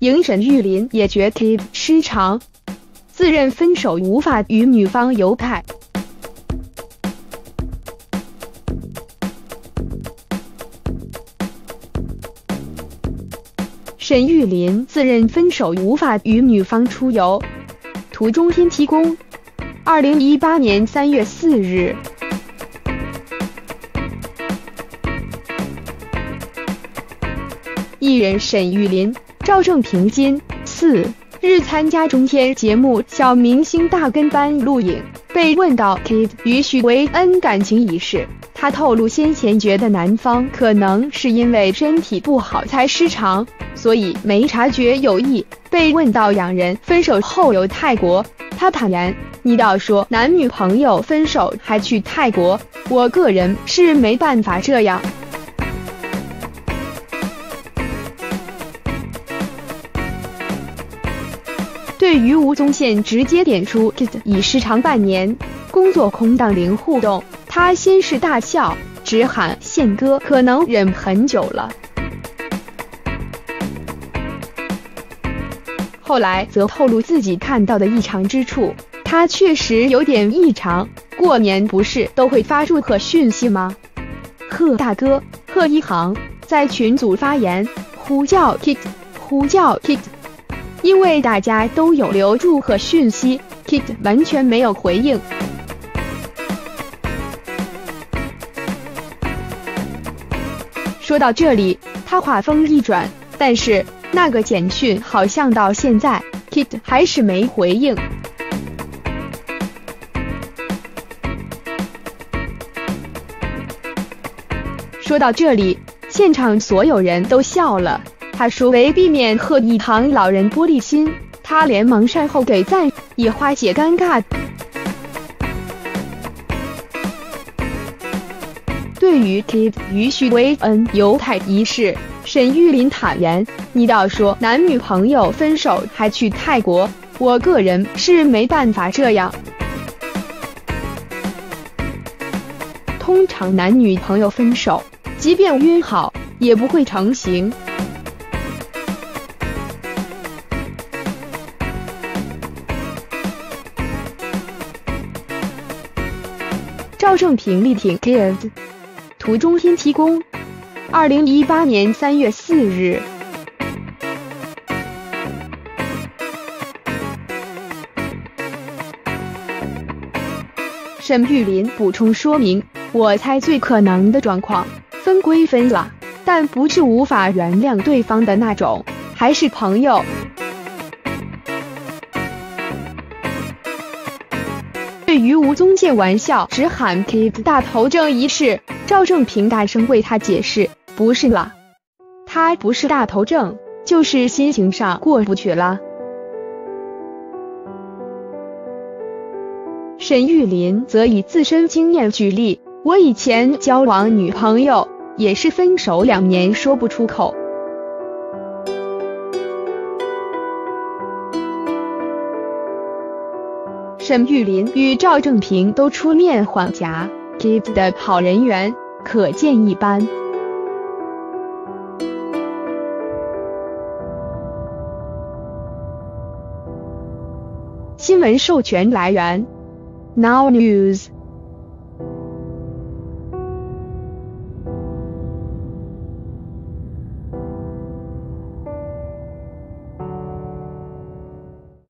迎沈玉琳也觉Kid失常，自认分手无法与女方游泰。沈玉琳自认分手无法与女方出游，图中天提供。2018年3月4日。艺人沈玉琳、赵正平今4日参加中天节目《小明星大跟班》录影，被问到 Kid 与许维恩感情一事，他透露先前觉得男方可能是因为身体不好才失常，所以没察觉有异。被问到两人分手后游泰国，他坦言：“你倒说男女朋友分手还去泰国，我个人是没办法这样。”对于吴宗宪直接点出 Kid 已失常半年，工作空档零互动，他先是大笑，只喊宪哥可能忍很久了。后来则透露自己看到的异常之处，他确实有点异常。过年不是都会发祝贺讯息吗？贺大哥、贺一航在群组发言，呼叫 Kid， 呼叫 Kid。因为大家都有留祝贺讯息 ，Kid 完全没有回应。说到这里，他话锋一转，但是那个简讯好像到现在 ，Kid 还是没回应。说到这里，现场所有人都笑了。他说为避免贺一航老人玻璃心，他连忙善后给赞，以化解尴尬。对于 Kid 与许维恩游泰一事，沈玉琳坦言：“你倒说男女朋友分手还去泰国，我个人是没办法这样。通常男女朋友分手，即便约好，也不会成行。”赵正平力挺 Kid， 图中天提供。2018年3月4日。沈玉琳补充说明：“我猜最可能的状况，分归分了，但不是无法原谅对方的那种，还是朋友。”对于吴宗宪玩笑只喊 Kid 大头症一事，赵正平大声为他解释：“不是啦，他不是大头症，就是心情上过不去了。”沈玉琳则以自身经验举例：“我以前交往女朋友，也是分手2年说不出口。”沈玉琳与赵正平都出面缓颊 ，Kid 的好人缘可见一斑。新闻授权来源 ：Now News。